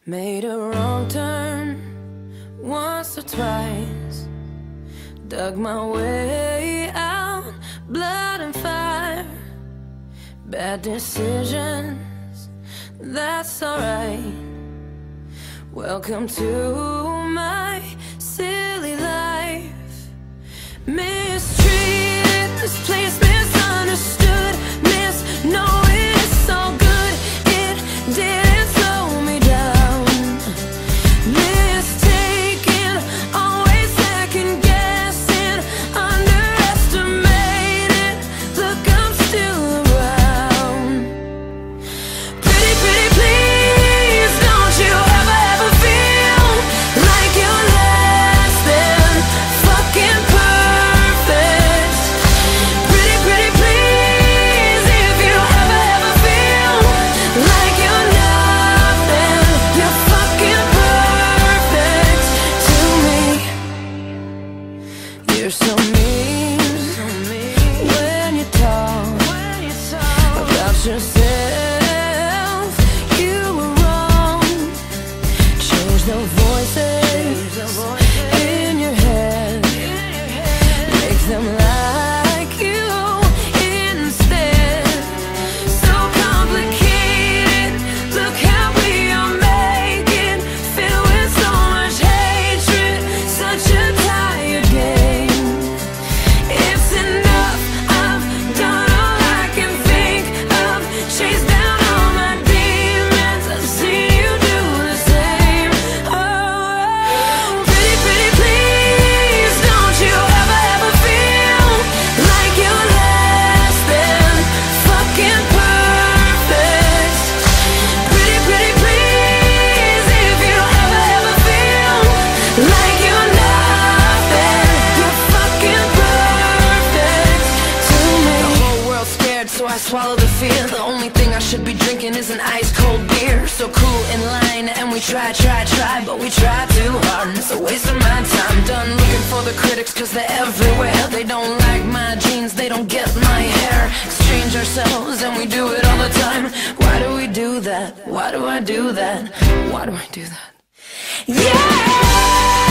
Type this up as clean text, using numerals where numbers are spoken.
Made a wrong turn once or twice, dug my way out, blood and fire. Bad decisions, that's alright. Welcome to my silly life. Mistreated, misplaced, misunderstood, knowing it's all good. It didn't slow me down. Mistaken, always second guessing, underestimated. Look, I'm still around. Pretty, pretty, please, don't you ever feel like you're less than fucking perfect. Pretty, pretty, please, if you ever feel like you're nothing, you're fucking perfect to me. You're so mean when you talk about yourself. You were wrong. Change the voices in your head, make them like you instead. So complicated, look how we are making, filled with so much hatred, such a tired game. It's enough, I've done all I can think of, chased down all my demons, I've seen you do the same. Oh, pretty, pretty, please, don't you ever feel like you're less than fucking perfect. Pretty, pretty, please, if you ever feel like you're nothing, you're fucking perfect to me. The whole world's scared, so I swallow the fear. The only thing I should be drinking is an ice cold beer. So cool in line, and we try, but we try too hard, and it's a waste of my time. Done looking for the critics, cause they're everywhere. They don't like my jeans, they don't get my hair. Exchange ourselves, and we do it all the time. Why do we do that? Why do I do that? Why do I do that? Yeah!